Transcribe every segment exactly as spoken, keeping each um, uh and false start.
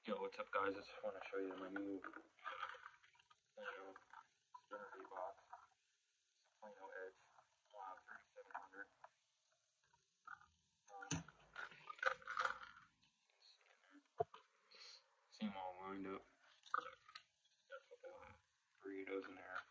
Yo, what's up, guys? I just want to show you my new Plano spinner V box. It's a Plano Edge uh, thirty-seven hundred. Um, see them all lined up. Got a couple of burritos in there.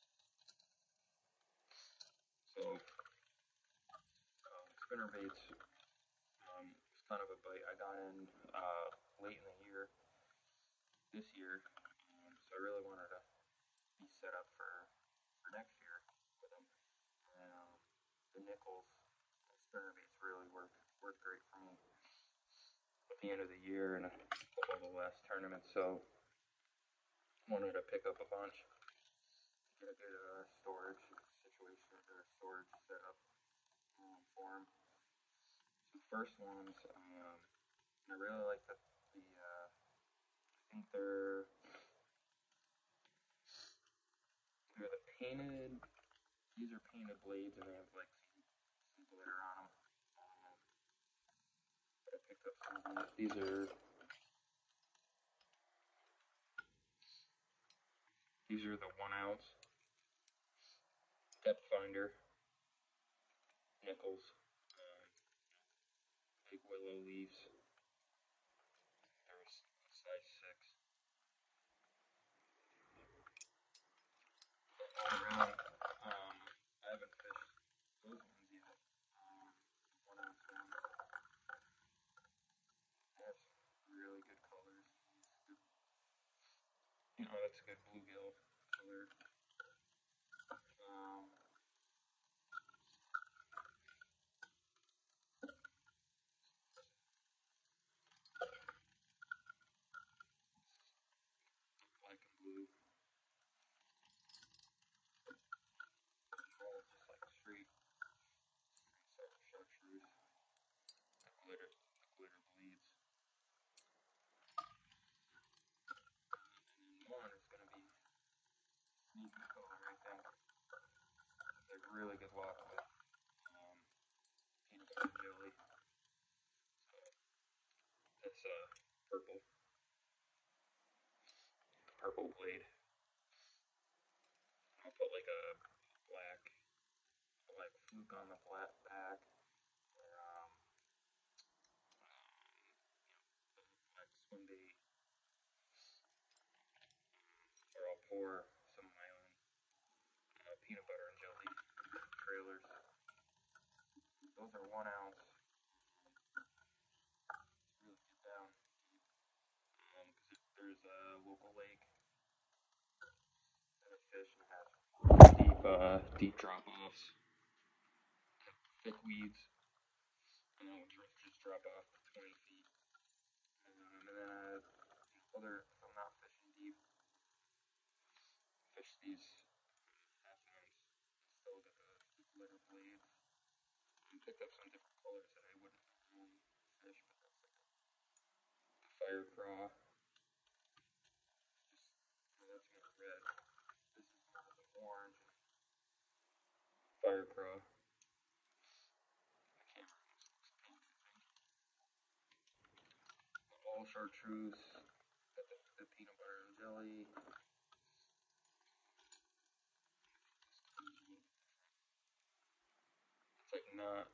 So, um, spinner baits. Um, it's kind of a bite I got in uh, late in the year, this year. Um, so I really wanted to be set up for, for next year with them. And um, the Nichols spinner baits really work work great for me at the end of the year and a couple of the last tournaments. So wanted to pick up a bunch, get a good uh, storage situation or storage setup um, for them. So first ones, um, I really like the, the uh, I think they're they're the painted. These are painted blades, and they have like some, some glitter on them. Um, but I picked up some of these. These are these are the one ounce depth finder Nichols. Um, big willow leaves. There's size six. All around, um, I haven't fished those ones yet. Um, one ounce ones. They have some really good colors. Good, you know, that's a good bluegill color. Um, black and blue. All just like straight, straight chartreuse. The glitter, the glitter bleeds. And then one is gonna be sneaky color, I think. They're really good luck with um, peanut butter and jelly. So it's a uh, purple, purple blade. I'll put like a black, black fluke on the black back, or um, black swim bait, or I'll pour some of my own uh, peanut butter and jelly trailers. Those are one ounce. Really get down deep, um, because there's a local lake that I fish and has deep, uh, deep drop offs, thick weeds, and that would just drop off to twenty feet. Um, and then uh, other, if I'm not fishing deep, fish these half ounce and still get the, the glitter blades. And picked up some different colors that I wouldn't normally fish, but that's like a, a fire craw. Just, well, that's more red. This is more of an orange. Fire craw. The camera almost looks pink, I think. All chartreuse. Got the, the peanut butter and jelly. It's like not.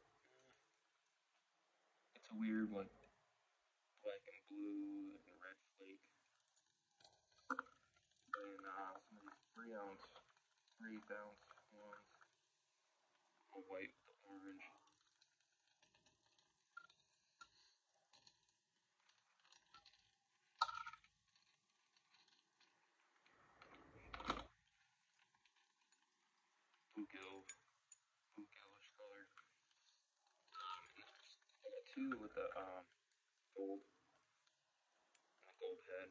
It's a weird like black and blue and red flake. And uh, some of these three ounce, three eighth ounce ones. A white with the orange. Bluegill. Bluegillish color. Um, I got two with the um gold. And the gold head.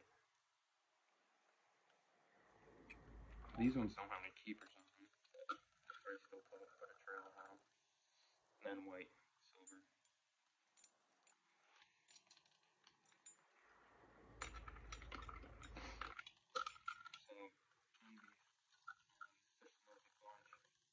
These ones don't have any keepers on them. I still put, put a trailer on them. And then white, silver. So, maybe fish them as a bunch.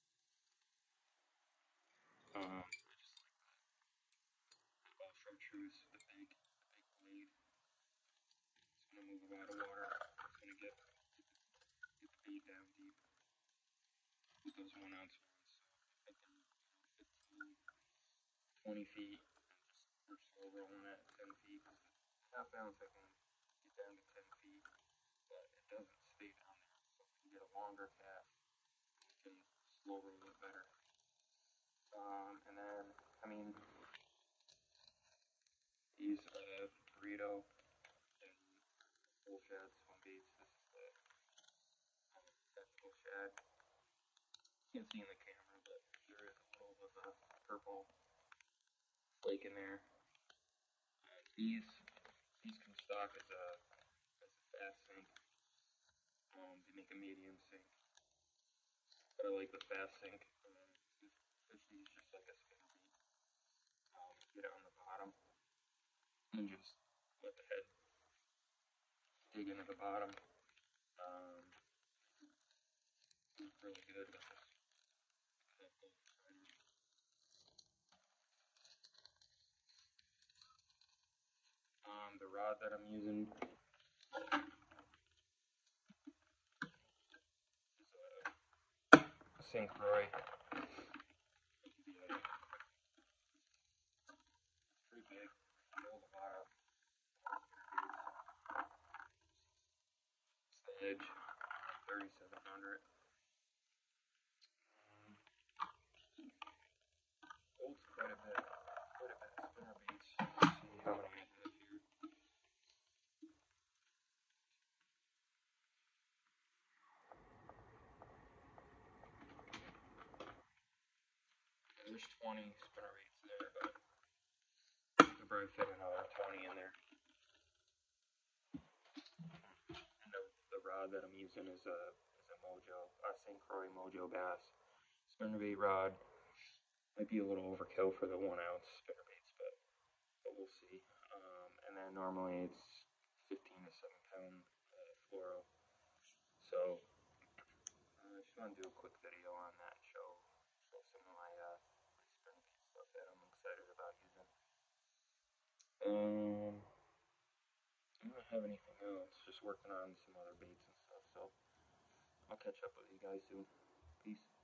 Um, I just like that. All chartreuse, the big, the big blade. a lot of water. It's gonna get, get the bait down deep with those one ounce ones. So I can fifteen, twenty feet and just slow rolling at ten feet. Half ounce I can get down to ten feet, but it doesn't stay down there. So I can get a longer cast. I can slow roll it better. Um, and then, I mean, these uh, burrito and bull shad swim baits. This is the um, tactical shad. Can't see in the camera, but there is a little bit of a purple flake in there. Uh, these these can stock as a as a fast sink. Um, they make a medium sink, but I like the fast sink. Um, just fish these just like a spinner bait. Um, get it on the bottom and just let the head dig into the bottom. Um, it's really good with this. Um, the rod that I'm using is a Saint Croix. It's pretty big. Hold a lot of it's the Edge thirty-seven hundred. Um, holds quite a bit, quite a bit of spinner baits. Let's see how many I have here. There's twenty spinner baits there, but I could probably fit another twenty in there. And the, the rod that I'm using is a is a Mojo, a Saint Croix Mojo Bass spinner bait rod. Might be a little overkill for the one ounce spinner baits, but but we'll see. Um, and then normally it's fifteen to seven pound uh, fluoro. So uh, I just want to do a quick video on that and show show some of my uh, my spinner bait stuff that I'm excited about using. Um, I don't have anything else. Just working on some other baits and stuff. So I'll catch up with you guys soon. Peace.